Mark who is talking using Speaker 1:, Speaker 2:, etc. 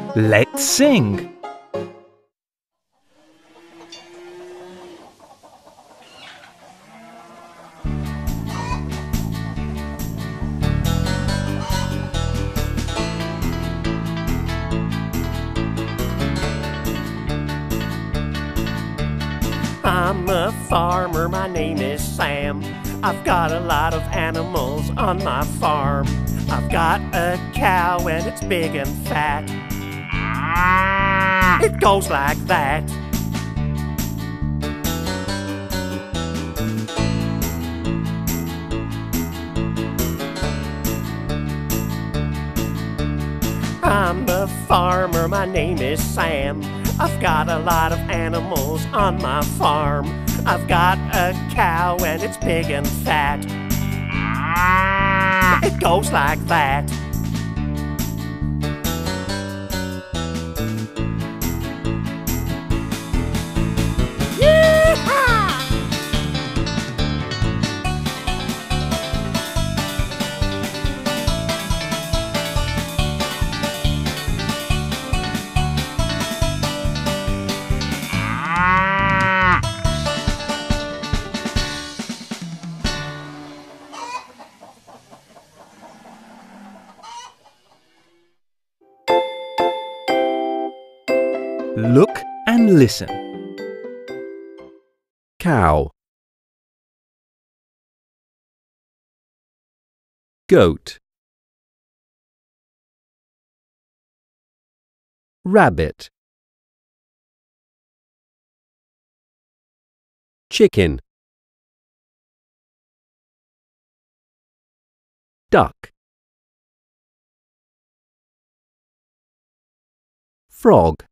Speaker 1: Let's sing.
Speaker 2: I'm a farmer, my name is Sam. I've got a lot of animals on my farm. I've got a cow and it's big and fat. It goes like that. I'm a farmer, my name is Sam. I've got a lot of animals on my farm. I've got a cow and it's big and fat. It goes like that.
Speaker 1: Look and listen.
Speaker 3: Cow, goat, rabbit, chicken, duck, frog,